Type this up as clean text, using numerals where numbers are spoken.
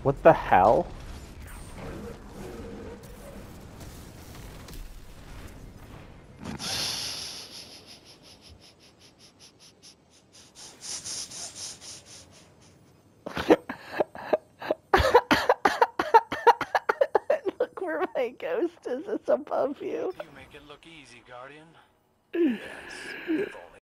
What the hell? Look where my ghost is. It's above you. You make it look easy, Guardian. Yes, if only